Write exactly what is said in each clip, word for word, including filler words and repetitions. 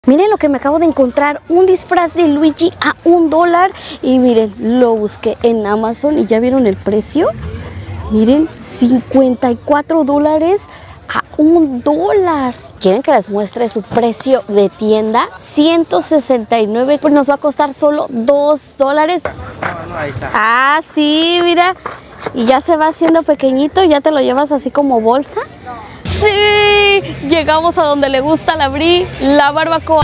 Miren lo que me acabo de encontrar, un disfraz de Luigi a un dólar. Y miren, lo busqué en Amazon y ya vieron el precio. Miren, cincuenta y cuatro dólares a un dólar. ¿Quieren que les muestre su precio de tienda? ciento sesenta y nueve, pues nos va a costar solo dos dólares. Ah, sí, mira. Y ya se va haciendo pequeñito, ya te lo llevas así como bolsa. ¡Sí! Llegamos a donde le gusta a la Bri, la barbacoa.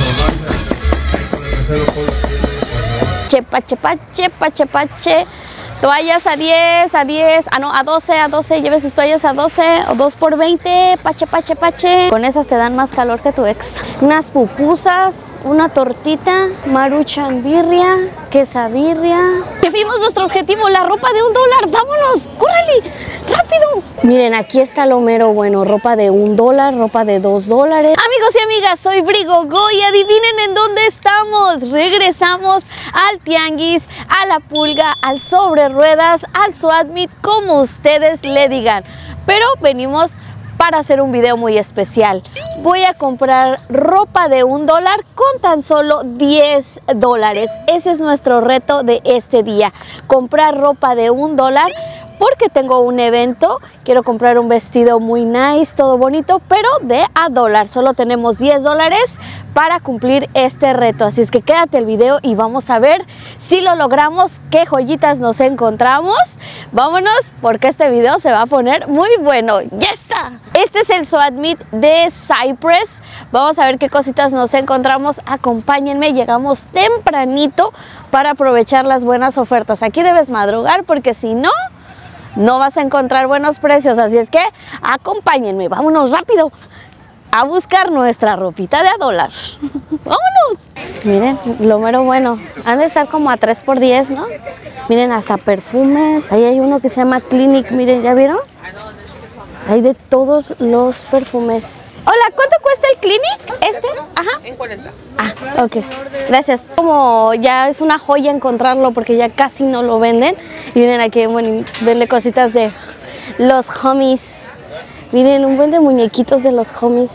Chepache, pache, pache, pache. Toallas a diez, a diez, ah no, a doce, a doce, lleves sus toallas a doce, o dos por veinte, pache, pache, pache. Con esas te dan más calor que tu ex. Unas pupusas, una tortita, maruchan birria, quesabirria. Que vimos nuestro objetivo, la ropa de un dólar, vámonos, córrele, rápido. Miren, aquí está lo mero bueno, ropa de un dólar, ropa de dos dólares. Amigos y amigas, soy Bri Gogo y adivinen en dónde estamos. Regresamos al tianguis, a la pulga, al sobre ruedas, al SWAT Meet, como ustedes le digan, pero venimos para hacer un video muy especial. Voy a comprar ropa de un dólar con tan solo diez dólares. Ese es nuestro reto de este día, comprar ropa de un dólar, porque tengo un evento, quiero comprar un vestido muy nice, todo bonito, pero de a dólar. Solo tenemos diez dólares para cumplir este reto, así es que quédate el video y vamos a ver si lo logramos, qué joyitas nos encontramos. Vámonos, porque este video se va a poner muy bueno. ¡Ya está! Este es el SWAT Meet de Cypress. Vamos a ver qué cositas nos encontramos. Acompáñenme, llegamos tempranito para aprovechar las buenas ofertas. Aquí debes madrugar porque si no, no vas a encontrar buenos precios, así es que acompáñenme, vámonos rápido a buscar nuestra ropita de a dólar. ¡Vámonos! Miren, lo mero bueno, han de estar como a tres por diez, ¿no? Miren, hasta perfumes, ahí hay uno que se llama Clinique, miren, ¿ya vieron? Hay de todos los perfumes. Hola, ¿cuánto cuesta el Clinique? ¿Este? Ajá. En cuarenta. Ah, ok. Gracias. Como ya es una joya encontrarlo porque ya casi no lo venden. Y miren aquí, bueno, vende cositas de los homies. Miren, un buen de muñequitos de los homies.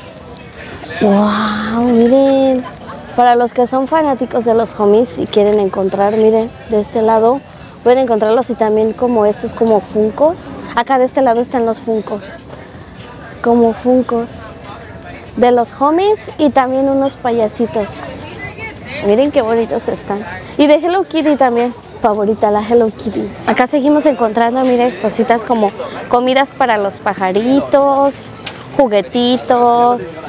Wow, miren. Para los que son fanáticos de los homies y quieren encontrar, miren, de este lado pueden encontrarlos, y también como estos como funcos. Acá de este lado están los funcos. Como funcos de los homies y también unos payasitos. Miren qué bonitos están. Y de Hello Kitty también, favorita la Hello Kitty. Acá seguimos encontrando, miren, cositas como comidas para los pajaritos, juguetitos.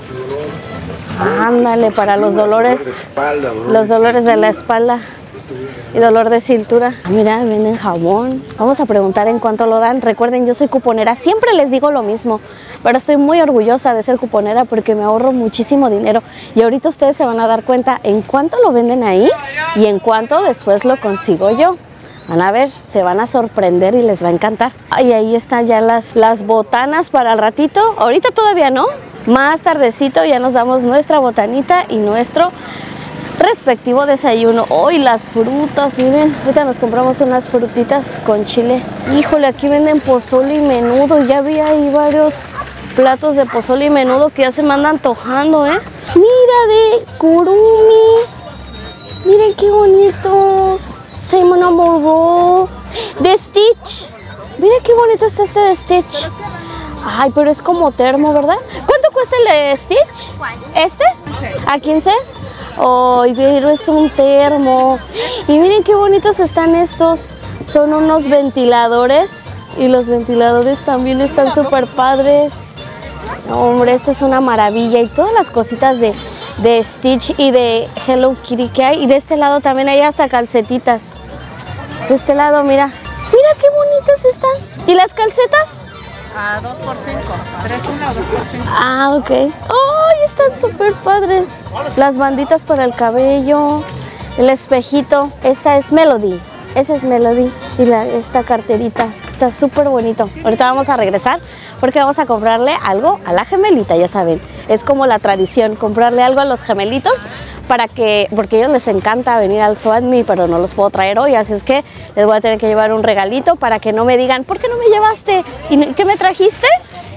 Ándale, para los dolores, los dolores de la espalda y dolor de cintura. Ah, mira, venden jabón. Vamos a preguntar en cuánto lo dan. Recuerden, yo soy cuponera, siempre les digo lo mismo, pero estoy muy orgullosa de ser cuponera porque me ahorro muchísimo dinero. Y ahorita ustedes se van a dar cuenta en cuánto lo venden ahí y en cuánto después lo consigo yo. Van a ver, se van a sorprender y les va a encantar. Y ahí están ya las, las botanas para el ratito. Ahorita todavía no. Más tardecito ya nos damos nuestra botanita y nuestro respectivo desayuno. Hoy oh, las frutas, miren, ahorita nos compramos unas frutitas con chile. Híjole, aquí venden pozole y menudo. Ya vi ahí varios platos de pozole y menudo que ya se me andan antojando, ¿eh? Mira, de kurumi. Miren qué bonitos. Simon Amoró. De Stitch. Miren qué bonito está este de Stitch. Ay, pero es como termo, ¿verdad? ¿Cuánto cuesta el de Stitch? ¿Este? ¿A quince? Ay, pero es un termo. Y miren qué bonitos están estos. Son unos ventiladores. Y los ventiladores también están súper padres. Hombre, esto es una maravilla. Y todas las cositas de, de Stitch y de Hello Kitty que hay. Y de este lado también hay hasta calcetitas. De este lado, mira. Mira qué bonitas están. ¿Y las calcetas? A dos por cinco, tres una o dos por cinco. Ah, ok. ¡Ay, están súper padres! Las banditas para el cabello, el espejito. Esa es Melody. Esa es Melody. Y la, esta carterita. Está súper bonito. Ahorita vamos a regresar porque vamos a comprarle algo a la gemelita, ya saben. Es como la tradición, comprarle algo a los gemelitos para que, porque a ellos les encanta venir al SWAT Meet, pero no los puedo traer hoy, así es que les voy a tener que llevar un regalito para que no me digan, ¿por qué no me llevaste? ¿Y qué me trajiste?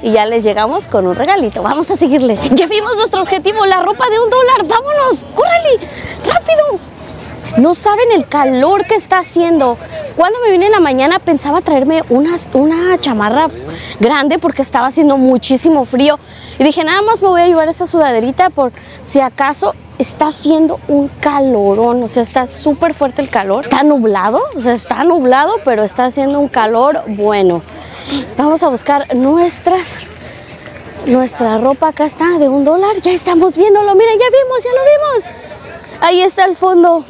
y ya les llegamos con un regalito. Vamos a seguirle. Ya vimos nuestro objetivo, la ropa de un dólar. ¡Vámonos! ¡Córrele! ¡Rápido! No saben el calor que está haciendo. Cuando me vine en la mañana pensaba traerme una, una chamarra grande porque estaba haciendo muchísimo frío. Y dije, nada más me voy a llevar esta sudaderita por si acaso. Está haciendo un calorón, o sea, está súper fuerte el calor. Está nublado, o sea, está nublado, pero está haciendo un calor bueno. Vamos a buscar nuestras, nuestra ropa. Acá está, de un dólar. Ya estamos viéndolo, miren, ya vimos, ya lo vimos. Ahí está el fondo.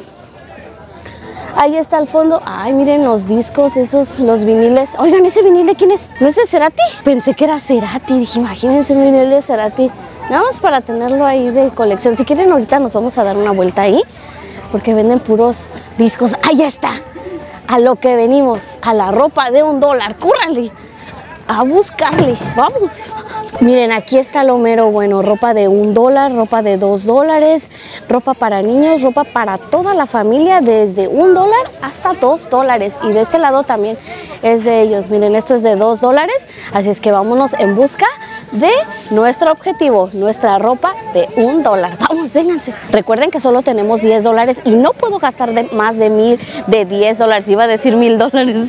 Ahí está el fondo. Ay, miren los discos, esos, los viniles. Oigan, ¿ese vinil de quién es? ¿No es de Cerati? Pensé que era Cerati. Dije, imagínense un vinil de Cerati. Nada más para tenerlo ahí de colección. Si quieren, ahorita nos vamos a dar una vuelta ahí, porque venden puros discos. Ahí está. A lo que venimos, a la ropa de un dólar. ¡Cúrrale! A buscarle. Vamos. Miren, aquí está lo mero bueno. Ropa de un dólar, ropa de dos dólares, ropa para niños, ropa para toda la familia, desde un dólar hasta dos dólares. Y de este lado también es de ellos. Miren, esto es de dos dólares. Así es que vámonos en busca de nuestro objetivo, nuestra ropa de un dólar. Vamos, vénganse. Recuerden que solo tenemos diez dólares y no puedo gastar de más de mil, de diez dólares. Iba a decir mil dólares.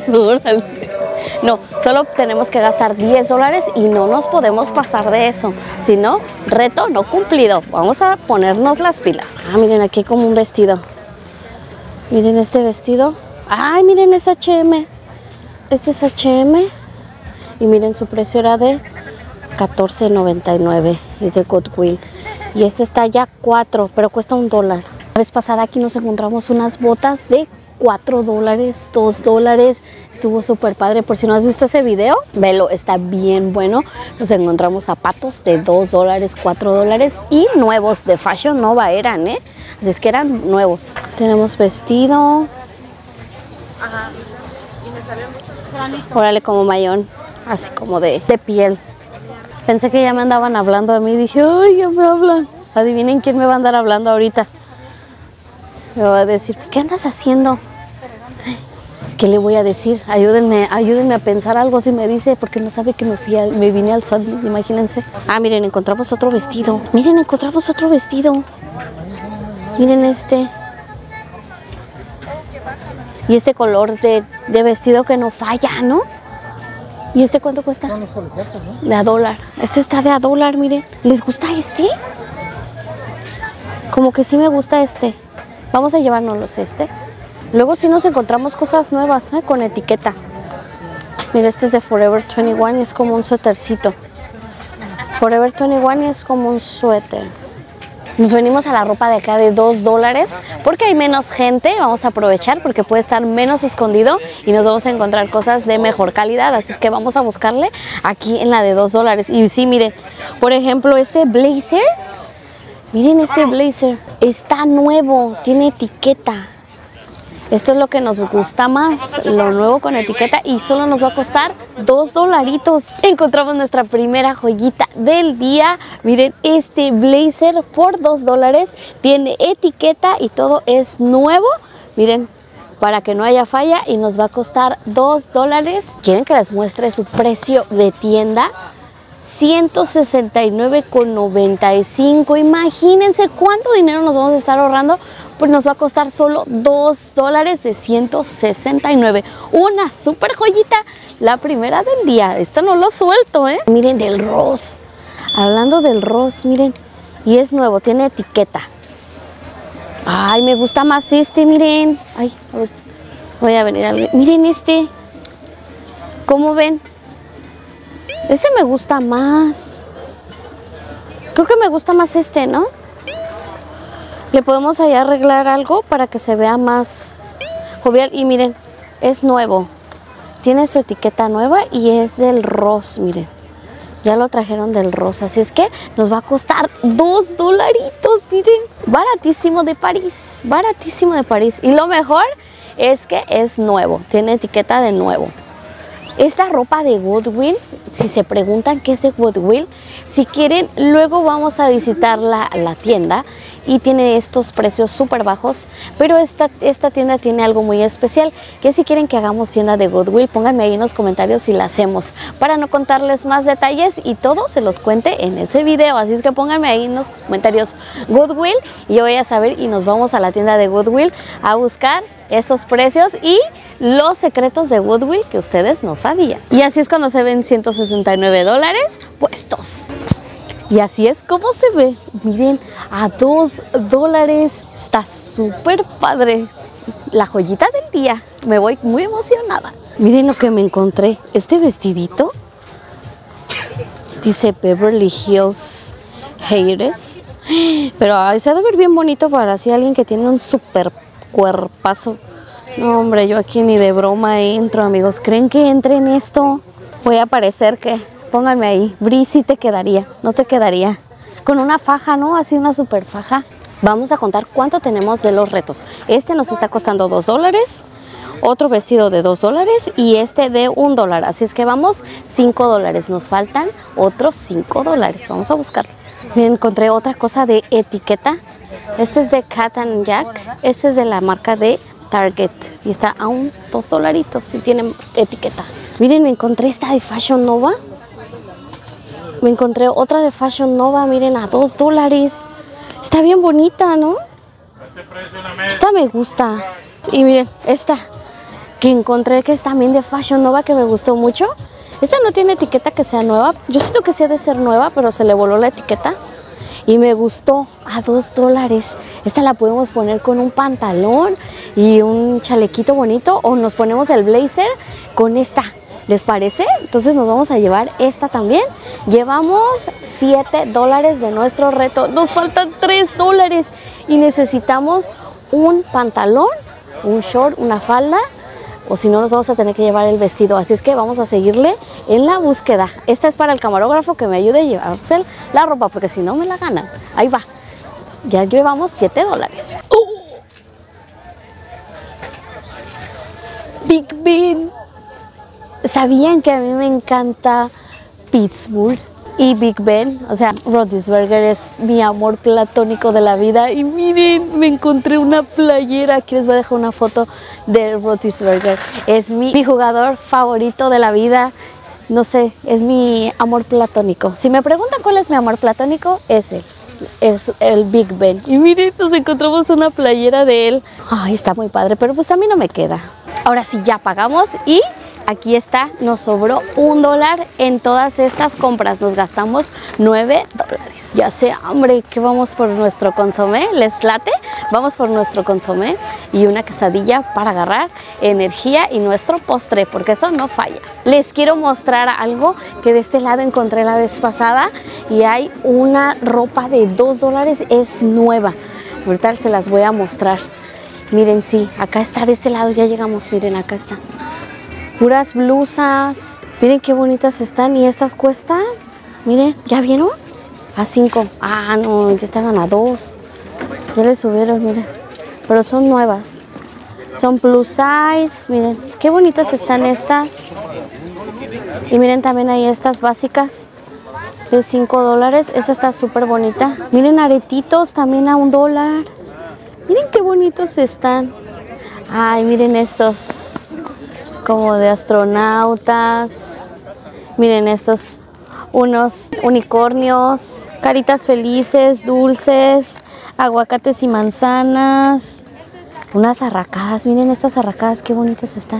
No, solo tenemos que gastar diez dólares y no nos podemos pasar de eso. Si no, reto no cumplido. Vamos a ponernos las pilas. Ah, miren, aquí hay como un vestido. Miren este vestido. Ay, miren, es H M. Este es H M. Y miren, su precio era de catorce noventa y nueve. Es de Goodwill. Y este está ya cuatro, pero cuesta un dólar. La vez pasada aquí nos encontramos unas botas de cuatro dólares, dos dólares. Estuvo súper padre. Por si no has visto ese video, velo, está bien bueno. Nos encontramos zapatos de dos dólares, cuatro dólares y nuevos de Fashion Nova eran, ¿eh? Así es que eran nuevos. Tenemos vestido. Ajá. Y me salió mucho granito. Órale, como mayón, así como de, de piel. Pensé que ya me andaban hablando a mí. Dije, ay, ya me hablan. Adivinen quién me va a andar hablando ahorita. Me va a decir, ¿qué andas haciendo? ¿Qué le voy a decir? Ayúdenme, ayúdenme a pensar algo si me dice, porque no sabe que me, fui a, me vine al sol, imagínense. Ah, miren, encontramos otro vestido. Miren, encontramos otro vestido. Miren este. Y este color de, de vestido que no falla, ¿no? ¿Y este cuánto cuesta? De a dólar. Este está de a dólar, miren. ¿Les gusta este? Como que sí me gusta este. Vamos a llevárnoslos este. Luego sí nos encontramos cosas nuevas, ¿eh? Con etiqueta. Mira, este es de Forever veintiuno y es como un suétercito. Forever veintiuno y es como un suéter. Nos venimos a la ropa de acá de dos dólares porque hay menos gente. Vamos a aprovechar porque puede estar menos escondido y nos vamos a encontrar cosas de mejor calidad. Así es que vamos a buscarle aquí en la de dos dólares. Y sí, miren, por ejemplo, este blazer. Miren este blazer. Está nuevo, tiene etiqueta. Esto es lo que nos gusta más, lo nuevo con etiqueta, y solo nos va a costar dos dolaritos. Encontramos nuestra primera joyita del día. Miren este blazer por dos dólares. Tiene etiqueta y todo es nuevo. Miren, para que no haya falla, y nos va a costar dos dólares. ¿Quieren que les muestre su precio de tienda? ciento sesenta y nueve con noventa y cinco. Imagínense cuánto dinero nos vamos a estar ahorrando. Pues nos va a costar solo dos dólares de ciento sesenta y nueve. Una super joyita, la primera del día. Esto no lo suelto, ¿eh? Miren, del Ross. Hablando del Ross, miren. Y es nuevo, tiene etiqueta. Ay, me gusta más este, miren. Ay, a ver, voy a venir alguien. Miren este. ¿Cómo ven? Ese me gusta más. Creo que me gusta más este, ¿no? Le podemos ahí arreglar algo para que se vea más jovial. Y miren, es nuevo. Tiene su etiqueta nueva y es del Ross, miren. Ya lo trajeron del Ross. Así es que nos va a costar dos dolaritos, miren. Baratísimo de París. Baratísimo de París. Y lo mejor es que es nuevo. Tiene etiqueta de nuevo. Esta ropa de Goodwill, si se preguntan qué es de Goodwill, si quieren, luego vamos a visitar la, la tienda y tiene estos precios súper bajos, pero esta, esta tienda tiene algo muy especial, que si quieren que hagamos tienda de Goodwill, pónganme ahí en los comentarios si la hacemos, para no contarles más detalles y todo se los cuente en ese video, así es que pónganme ahí en los comentarios Goodwill y yo voy a saber y nos vamos a la tienda de Goodwill a buscar estos precios y los secretos de Goodwill que ustedes no sabían. Y así es cuando se ven ciento sesenta y nueve dólares puestos. Y así es como se ve. Miren, a dos dólares. Está súper padre. La joyita del día. Me voy muy emocionada. Miren lo que me encontré. Este vestidito dice Beverly Hills Heights. Pero ay, se ha de ver bien bonito para así alguien que tiene un súper cuerpazo. No, hombre, yo aquí ni de broma entro, amigos. ¿Creen que entre en esto? Voy a parecer que... Pónganme ahí. Bri, sí te quedaría. No te quedaría. Con una faja, ¿no? Así una super faja. Vamos a contar cuánto tenemos de los retos. Este nos está costando dos dólares. Otro vestido de dos dólares. Y este de un dólar. Así es que vamos cinco dólares. Nos faltan otros cinco dólares. Vamos a buscarlo. Miren, encontré otra cosa de etiqueta. Este es de Cat and Jack. Este es de la marca de Target y está a un dos dolaritos y tiene etiqueta. Miren, me encontré esta de Fashion Nova. Me encontré otra de Fashion Nova, miren, a dos dólares. Está bien bonita, ¿no? Esta me gusta. Y miren, esta que encontré que es también de Fashion Nova, que me gustó mucho. Esta no tiene etiqueta que sea nueva. Yo siento que sí ha de ser nueva, pero se le voló la etiqueta. Y me gustó, a dos dólares. Esta la podemos poner con un pantalón y un chalequito bonito. O nos ponemos el blazer con esta. ¿Les parece? Entonces nos vamos a llevar esta también. Llevamos siete dólares de nuestro reto. Nos faltan tres dólares. Y necesitamos un pantalón, un short, una falda. O si no, nos vamos a tener que llevar el vestido. Así es que vamos a seguirle en la búsqueda. Esta es para el camarógrafo que me ayude a llevarse la ropa, porque si no me la ganan. Ahí va. Ya llevamos siete dólares. ¡Oh! Big Ben. ¿Sabían que a mí me encanta Pittsburgh y Big Ben? O sea, Roethlisberger es mi amor platónico de la vida. Y miren, me encontré una playera. Aquí les voy a dejar una foto de Roethlisberger. Es mi, mi jugador favorito de la vida. No sé, es mi amor platónico. Si me preguntan cuál es mi amor platónico, ese es el Big Ben. Y miren, nos encontramos una playera de él. Ay, está muy padre, pero pues a mí no me queda. Ahora sí, ya pagamos y... aquí está, nos sobró un dólar en todas estas compras. Nos gastamos nueve dólares. Ya sé, hambre, que vamos por nuestro consomé. ¿Les late? Vamos por nuestro consomé y una quesadilla para agarrar energía y nuestro postre, porque eso no falla. Les quiero mostrar algo que de este lado encontré la vez pasada y hay una ropa de dos dólares, es nueva. Ahorita se las voy a mostrar. Miren, sí, acá está de este lado, ya llegamos, miren, acá está. Puras blusas. Miren qué bonitas están. Y estas cuestan, miren, ¿ya vieron? A cinco. Ah, no, ya estaban a dos. Ya les subieron, miren. Pero son nuevas. Son plus size. Miren, qué bonitas están estas. Y miren también ahí estas básicas de cinco dólares. Esa está súper bonita. Miren, aretitos también a un dólar. Miren qué bonitos están. Ay, miren estos. Como de astronautas. Miren estos, unos unicornios, caritas felices, dulces, aguacates y manzanas, unas arracadas. Miren estas arracadas, qué bonitas están.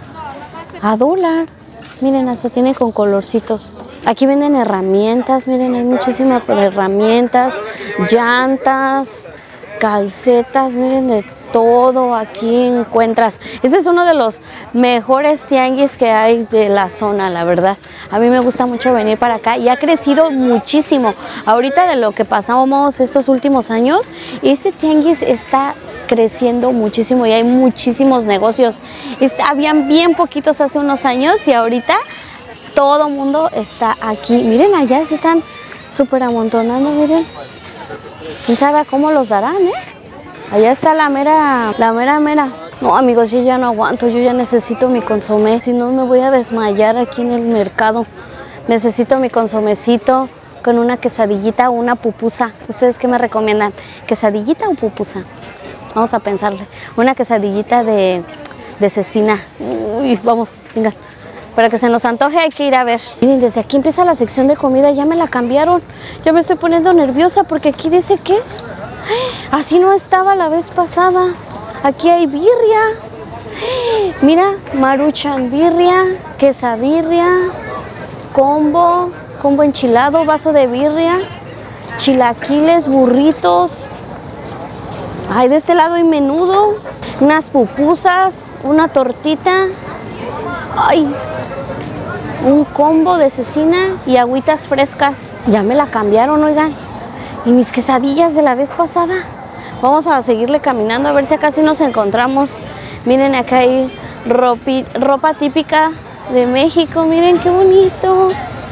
A dólar. Miren, hasta tiene con colorcitos. Aquí venden herramientas, miren, hay muchísimas herramientas, llantas, calcetas, miren, de todo aquí encuentras. Este es uno de los mejores tianguis que hay de la zona, la verdad. A mí me gusta mucho venir para acá y ha crecido muchísimo. Ahorita de lo que pasamos estos últimos años, este tianguis está creciendo muchísimo y hay muchísimos negocios. Está, habían bien poquitos hace unos años y ahorita todo mundo está aquí. Miren, allá se están súper amontonando, miren. ¿Quién sabe cómo los darán, eh? Allá está la mera, la mera, mera. No, amigos, yo ya no aguanto, yo ya necesito mi consomé, si no me voy a desmayar aquí en el mercado. Necesito mi consomecito con una quesadillita o una pupusa. ¿Ustedes qué me recomiendan? ¿Quesadillita o pupusa? Vamos a pensarle. Una quesadillita de, de cecina. Uy, vamos, venga. Para que se nos antoje hay que ir a ver. Miren, desde aquí empieza la sección de comida, ya me la cambiaron. Ya me estoy poniendo nerviosa porque aquí dice que es. Así no estaba la vez pasada. Aquí hay birria. Mira, maruchan birria, quesabirria, combo, combo enchilado, vaso de birria, chilaquiles, burritos. Ay, de este lado hay menudo, unas pupusas, una tortita. Ay, un combo de cecina y agüitas frescas. Ya me la cambiaron, oigan. Y mis quesadillas de la vez pasada. Vamos a seguirle caminando a ver si acá sí nos encontramos. Miren, acá hay ropi, ropa típica de México. Miren qué bonito.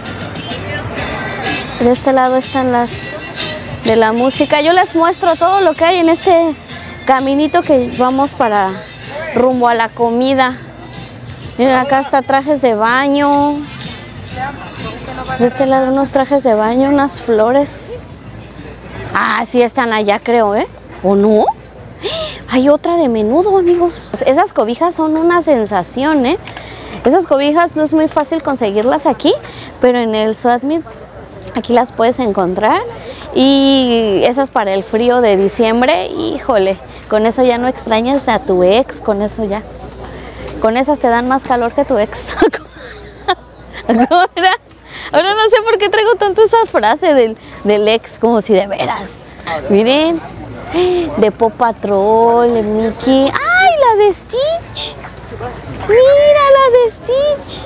De este lado están las de la música. Yo les muestro todo lo que hay en este caminito que vamos para rumbo a la comida. Miren, acá está trajes de baño. De este lado unos trajes de baño, unas flores. Ah, sí están allá, creo, ¿eh? ¿O no? Hay otra de menudo, amigos. Esas cobijas son una sensación, ¿eh? Esas cobijas no es muy fácil conseguirlas aquí, pero en el Swadmeat aquí las puedes encontrar. Y esas para el frío de diciembre, híjole, con eso ya no extrañas a tu ex, con eso ya. Con esas te dan más calor que tu ex. ¿Cómo era? Ahora no sé por qué traigo tanto esa frase del, del ex, como si de veras. Miren, de Paw Patrol, de Mickey. ¡Ay, la de Stitch! ¡Mira la de Stitch!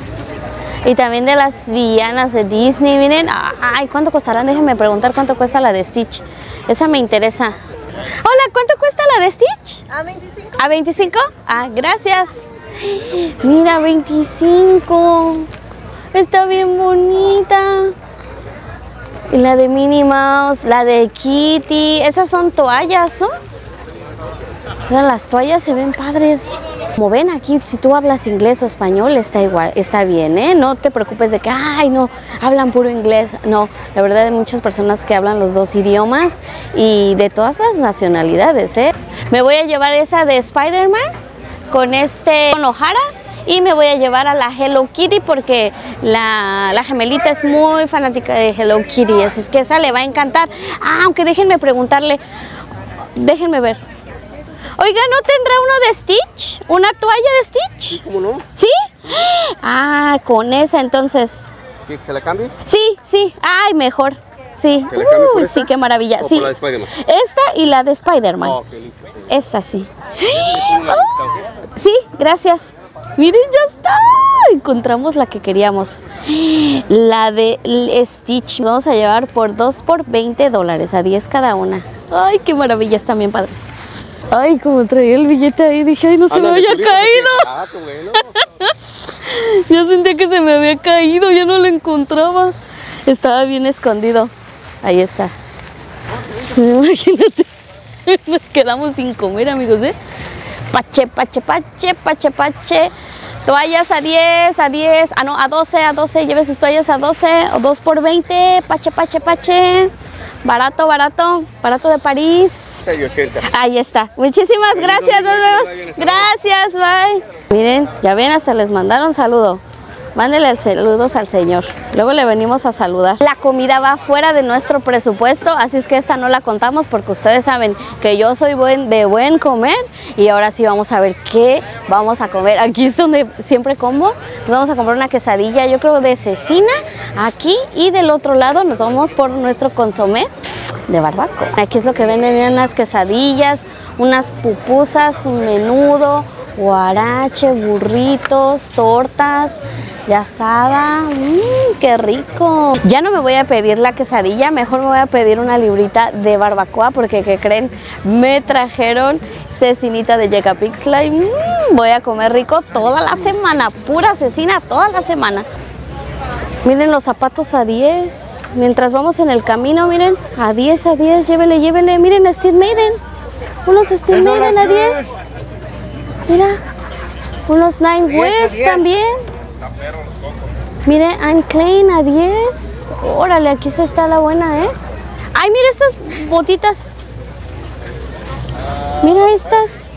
Y también de las villanas de Disney, miren. ¡Ay, cuánto costarán! Déjenme preguntar cuánto cuesta la de Stitch. Esa me interesa. Hola, ¿cuánto cuesta la de Stitch? A veinticinco. ¿A veinticinco? Ah, gracias. Mira, veinticinco. Está bien bonita. Y la de Minnie Mouse, la de Kitty. Esas son toallas, ¿no? Mira, las toallas se ven padres. Como ven aquí, si tú hablas inglés o español, está igual, está bien, ¿eh? No te preocupes de que, ay, no, hablan puro inglés. No, la verdad hay muchas personas que hablan los dos idiomas y de todas las nacionalidades, ¿eh? Me voy a llevar esa de Spider-Man con este con O'Hara. Y me voy a llevar a la Hello Kitty porque la, la gemelita es muy fanática de Hello Kitty, así es que esa le va a encantar. Ah, aunque déjenme preguntarle, déjenme ver. Oiga, ¿no tendrá uno de Stitch? ¿Una toalla de Stitch? Sí, ¿cómo no? ¿Sí? Ah, con esa entonces. ¿Que se la cambie? Sí, sí, ay, mejor. Sí, ¿Que la cambie por uy, esta? sí, qué maravilla. ¿O Sí, por la de Spider-Man? esta y la de Spider-Man. Oh, qué listo. Esa sí. ¿La Sí, gracias. Miren, ya está. Encontramos la que queríamos. La de Stitch. Vamos a llevar por dos por veinte dólares, a diez cada una. Ay, qué maravilla, están bien padres. Ay, como traía el billete ahí, dije, ay, no se me había caído. Ah, qué bueno. Ya sentía que se me había caído, ya no lo encontraba. Estaba bien escondido. Ahí está. Imagínate. Nos quedamos sin comer, amigos, ¿eh? Pache, pache, pache, pache, pache. Toallas a diez, a diez, ah no, a doce, a doce. Lleve sus toallas a doce o dos por veinte. Pache, pache, pache. Barato, barato, barato de París. Ahí está. Muchísimas gracias, nos vemos. Gracias, bye. Miren, ya ven, hasta les mandaron saludo. Mándenle saludos al señor. Luego le venimos a saludar. La comida va fuera de nuestro presupuesto, así es que esta no la contamos porque ustedes saben que yo soy buen, de buen comer. Y ahora sí vamos a ver qué vamos a comer. Aquí es donde siempre como. Nos vamos a comprar una quesadilla, yo creo de cecina, aquí. Y del otro lado nos vamos por nuestro consomé de barbacoa. Aquí es lo que venden, unas quesadillas, unas pupusas, un menudo, guarache, burritos, tortas de asada. Mmm, qué rico. Ya no me voy a pedir la quesadilla, mejor me voy a pedir una librita de barbacoa porque, ¿qué creen? Me trajeron cecinita de Yecapixtla y mmm, voy a comer rico toda la semana, pura cecina toda la semana. Miren los zapatos a diez, mientras vamos en el camino, miren, a diez, a diez, llévele, llévele, miren, Steve Maiden, unos Steve Maiden a diez. Mira, unos Nine West también. Mire, Anne Klein a diez. Órale, aquí se está la buena, ¿eh? Ay, mira estas botitas. Mira estas.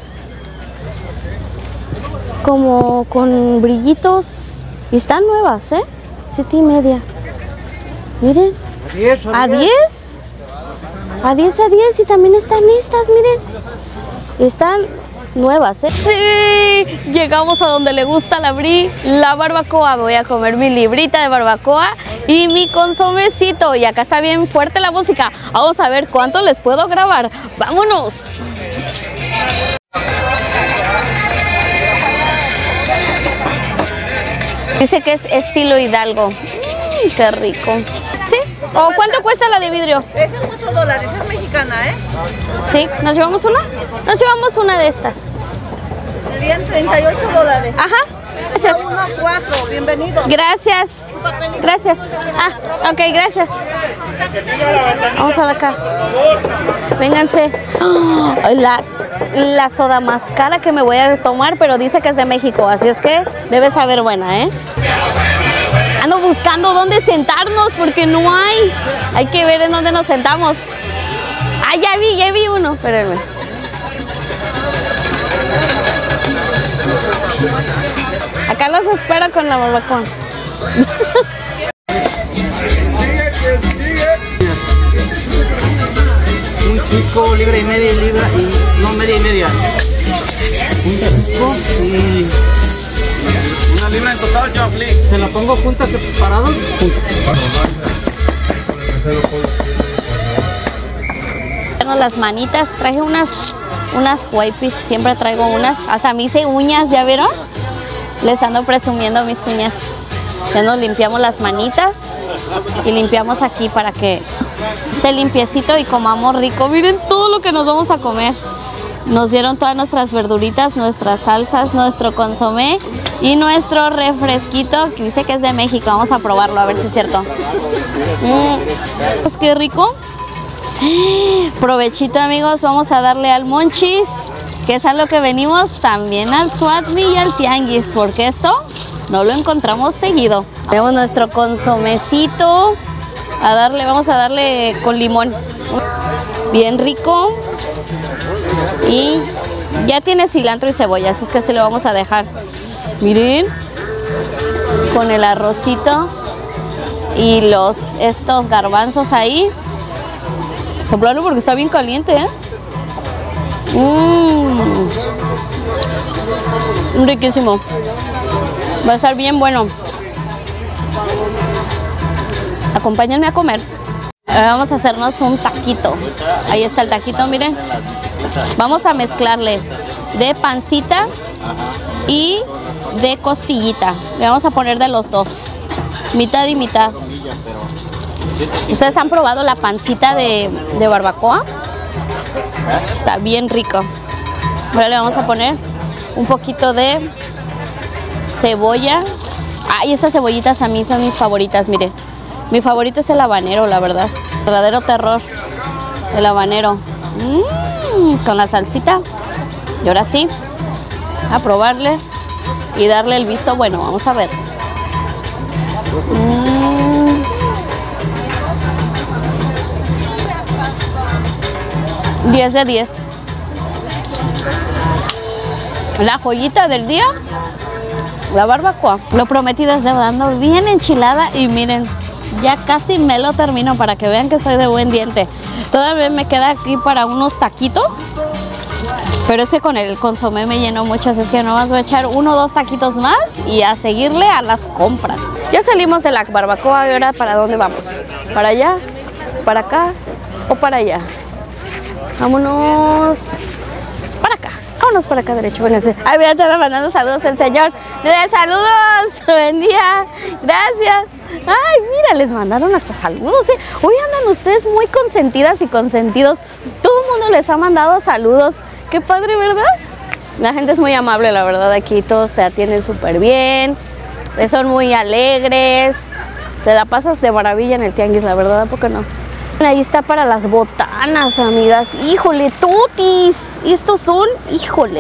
Como con brillitos. Y están nuevas, ¿eh? Siete y media. Miren. ¿A diez? A diez, a diez. Y también están estas, miren. Están nuevas, ¿eh? Sí, llegamos a donde le gusta a la Bri, la barbacoa. Voy a comer mi librita de barbacoa y mi consomecito. Y acá está bien fuerte la música. Vamos a ver cuánto les puedo grabar. ¡Vámonos! Dice que es estilo Hidalgo. Mm, qué rico. ¿Sí? ¿O cuánto cuesta la de vidrio? Es cuatro dólares, es mexicana, ¿eh? ¿Sí? ¿Nos llevamos una? Nos llevamos una de estas. Serían treinta y ocho dólares. Ajá. Gracias. uno, cuatro, bienvenido. Gracias. Gracias. Ah, ok, gracias. Vamos a acá. Vénganse. Oh, la, la soda más cara que me voy a tomar, pero dice que es de México, así es que debe saber buena, ¿eh? Ando buscando dónde sentarnos porque no hay. Hay que ver en dónde nos sentamos. Ah, ya vi, ya vi uno. Espérenme. Acá los espero con la barbacoa. Un chico, libra y media y libra y no media y media. Un chico y Una libra en total, John Lee. se la pongo juntas separadas. Juntas. Las manitas, traje unas unas wipes, siempre traigo unas, hasta me hice uñas, ¿ya vieron? Les ando presumiendo mis uñas. Ya nos limpiamos las manitas y limpiamos aquí para que esté limpiecito y comamos rico. Miren todo lo que nos vamos a comer. Nos dieron todas nuestras verduritas, nuestras salsas, nuestro consomé y nuestro refresquito que dice que es de México. Vamos a probarlo a ver si es cierto. Mm, pues qué rico. Provechito, amigos, vamos a darle al monchis, que es a lo que venimos, también al Suatmi y al tianguis, porque esto no lo encontramos seguido. Tenemos nuestro consomecito, a darle, vamos a darle con limón, bien rico, y ya tiene cilantro y cebolla, así es que así lo vamos a dejar. Miren, con el arrocito y los estos garbanzos ahí. Soplarlo porque está bien caliente, ¿eh? Mmm. Riquísimo. Va a estar bien bueno. Acompáñenme a comer. Ahora vamos a hacernos un taquito. Ahí está el taquito, miren. Vamos a mezclarle de pancita y de costillita. Le vamos a poner de los dos. Mitad y mitad. ¿Ustedes han probado la pancita de, de barbacoa? Está bien rico. Ahora le vamos a poner un poquito de cebolla. Ay, estas cebollitas a mí son mis favoritas, miren. Mi favorito es el habanero, la verdad. Verdadero terror. El habanero. Mm, con la salsita. Y ahora sí, a probarle y darle el visto bueno. Vamos a ver. Mm. diez de diez. La joyita del día, la barbacoa. Lo prometido es deuda, ando bien enchilada y miren, ya casi me lo termino para que vean que soy de buen diente. Todavía me queda aquí para unos taquitos, pero es que con el consomé me lleno mucho, así es que nomás voy a echar uno o dos taquitos más y a seguirle a las compras. Ya salimos de la barbacoa y ahora ¿para dónde vamos? ¿Para allá? ¿Para acá? ¿O para allá? Vámonos para acá, vámonos para acá derecho, vénganse. Ay, mira, te está mandando saludos el señor. ¡De saludos! ¡Buen día! ¡Gracias! Ay, mira, les mandaron hasta saludos, ¿eh? Hoy andan ustedes muy consentidas y consentidos. Todo el mundo les ha mandado saludos. ¡Qué padre!, ¿verdad? La gente es muy amable, la verdad, aquí todos se atienden súper bien. Son muy alegres. Te la pasas de maravilla en el tianguis, la verdad, ¿a poco no? Ahí está para las botanas, amigas. Híjole, tutis. Estos son, híjole,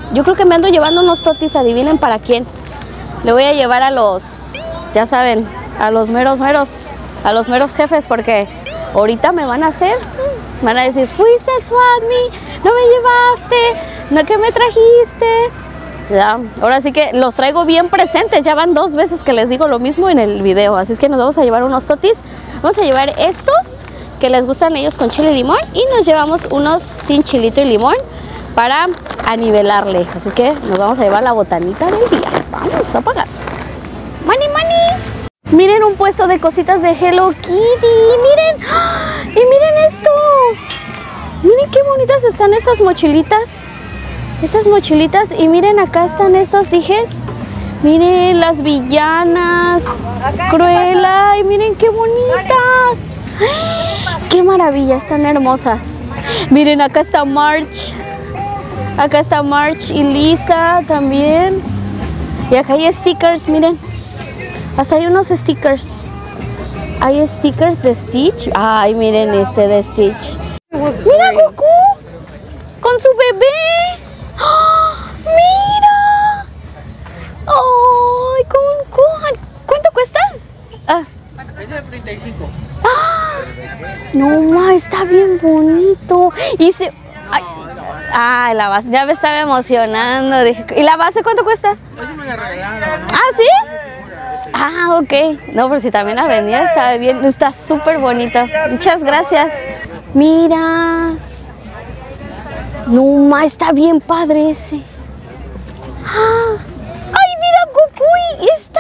Yo creo que me ando llevando unos totis, adivinen para quién. Le voy a llevar a los, ya saben, a los meros meros, a los meros jefes, porque ahorita me van a hacer, van a decir, fuiste al SWAT meet, no me llevaste, no que me trajiste. Ya, ahora sí que los traigo bien presentes, ya van dos veces que les digo lo mismo en el video, así es que nos vamos a llevar unos totis, vamos a llevar estos que les gustan ellos con chile y limón y nos llevamos unos sin chilito y limón para anivelarle, así que nos vamos a llevar la botanita del día, vamos a pagar. Money, money. Miren un puesto de cositas de Hello Kitty, miren, ¡ah! Y miren esto, miren qué bonitas están estas mochilitas. Esas mochilitas y miren acá están esos dijes, miren las villanas, Cruella y miren qué bonitas, qué maravilla, están hermosas. Miren acá está March, acá está March y Lisa también y acá hay stickers, miren, hasta hay unos stickers, hay stickers de Stitch, ay miren este de Stitch, mira Goku con su bebé. ¡Oh, mira! ¡Ay, con, con! ¿Cuánto cuesta? Ah. Ese es treinta y cinco. ¡Ah! No, ma, está bien bonito. Y se... Ay, ay, la base, ya me estaba emocionando. Dije, ¿y la base cuánto cuesta? Ese me la regalaron. ¿Ah, sí? Ah, ok. No, pero si también la vendía, está bien, está súper bonito. Muchas gracias. Mira... No, ma, está bien padre ese. ¡Ah! ¡Ay, mira, Goku! ¡Y está!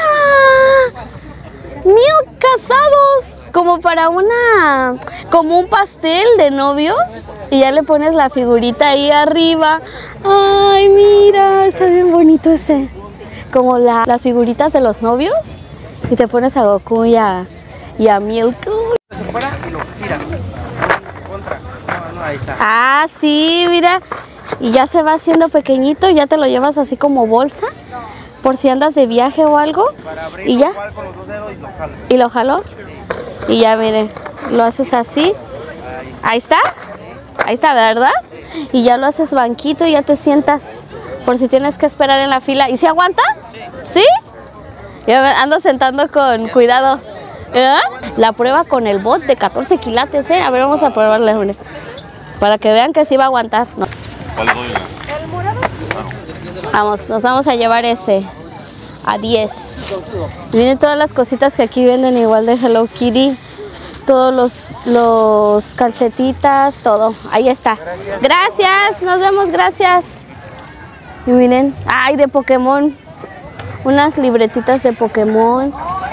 ¡Mil casados! Como para una... Como un pastel de novios. Y ya le pones la figurita ahí arriba. ¡Ay, mira! Está bien bonito ese. Como la, las figuritas de los novios. Y te pones a Goku y a, y a Milk. Se fuera y lo gira. Contra. No, no, ahí está. Ah, sí, mira. Y ya se va haciendo pequeñito, ya te lo llevas así como bolsa, por si andas de viaje o algo. Y ya. Con los dos dedos y lo jalo. Y lo jaló. Y ya, mire, lo haces así. Ahí está. Ahí está, ¿verdad? Y ya lo haces banquito y ya te sientas, por si tienes que esperar en la fila. ¿Y si aguanta? ¿Sí? Ya me ando sentando con cuidado. ¿Eh? La prueba con el bot de catorce quilates, ¿eh? A ver, vamos a probarle, hombre. Para que vean que sí va a aguantar. No. ¿Cuál doy? Vamos, nos vamos a llevar ese a diez. Miren todas las cositas que aquí venden igual de Hello Kitty. Todos los, los calcetitas, todo. Ahí está. Gracias, nos vemos, gracias. Y miren, ay, de Pokémon. Unas libretitas de Pokémon.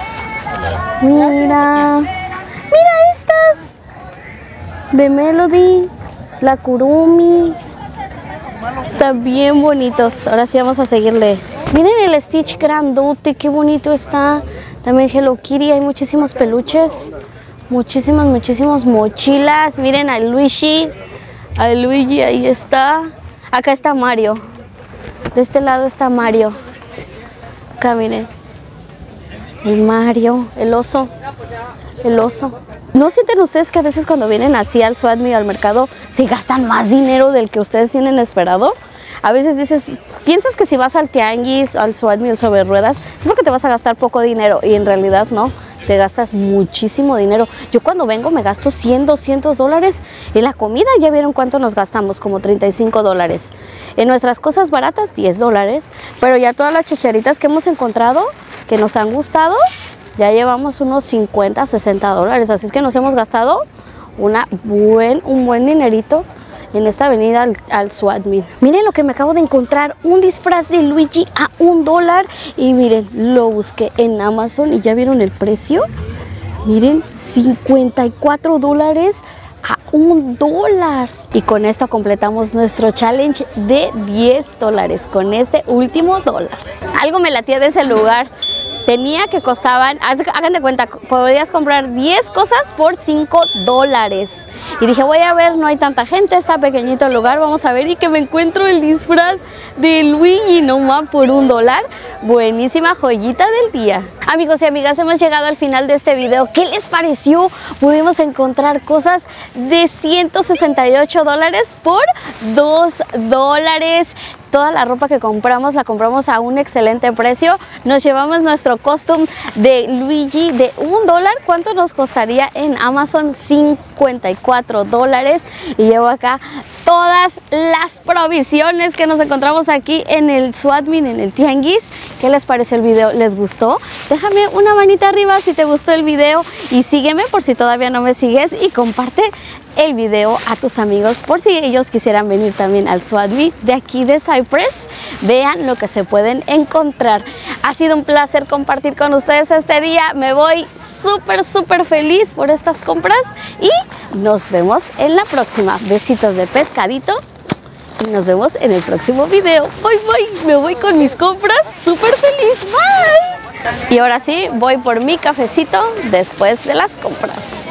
Mira, mira estas. De Melody, la Kurumi. Están bien bonitos. Ahora sí vamos a seguirle. Miren el Stitch grandote, qué bonito está. También Hello Kitty, hay muchísimos peluches. Muchísimas, muchísimas mochilas. Miren a Luigi. A Luigi, ahí está. Acá está Mario. De este lado está Mario. Acá miren. El Mario, el oso. El oso. ¿No sienten ustedes que a veces cuando vienen así al SWAT meet, al mercado, se gastan más dinero del que ustedes tienen esperado? A veces dices, piensas que si vas al tianguis, al SWAT meet sobre ruedas, es porque te vas a gastar poco dinero y en realidad no, te gastas muchísimo dinero. Yo cuando vengo me gasto cien, doscientos dólares y la comida ya vieron cuánto nos gastamos, como treinta y cinco dólares. En nuestras cosas baratas, diez dólares, pero ya todas las chicharitas que hemos encontrado, que nos han gustado, ya llevamos unos cincuenta, sesenta dólares, así es que nos hemos gastado una buen, un buen dinerito en esta avenida al, al SWAT meet. Miren lo que me acabo de encontrar, un disfraz de Luigi a un dólar y miren, lo busqué en Amazon y ya vieron el precio. Miren, cincuenta y cuatro dólares a un dólar. Y con esto completamos nuestro challenge de diez dólares, con este último dólar. Algo me latía de ese lugar. Tenía que costaban, hagan de cuenta, podrías comprar diez cosas por cinco dólares. Y dije, voy a ver, no hay tanta gente, está pequeñito el lugar, vamos a ver. Y que me encuentro el disfraz de Luigi nomás por un dólar. Buenísima joyita del día. Amigos y amigas, hemos llegado al final de este video. ¿Qué les pareció? Pudimos encontrar cosas de ciento sesenta y ocho dólares por dos dólares. toda la ropa que compramos la compramos a un excelente precio. Nos llevamos nuestro costume de Luigi de un dólar. ¿Cuánto nos costaría en Amazon? cincuenta y cuatro dólares. Y llevo acá todas las provisiones que nos encontramos aquí en el Suadmin, en el tianguis. ¿Qué les pareció el video? ¿Les gustó? Déjame una manita arriba si te gustó el video y sígueme por si todavía no me sigues, y comparte el video a tus amigos por si ellos quisieran venir también al Suadmin de aquí de Cypress. Vean lo que se pueden encontrar. Ha sido un placer compartir con ustedes este día. Me voy súper súper feliz por estas compras y nos vemos en la próxima. Besitos de pescadito y nos vemos en el próximo video. Bye bye. Me voy con mis compras súper feliz. Bye. Y ahora sí, voy por mi cafecito después de las compras.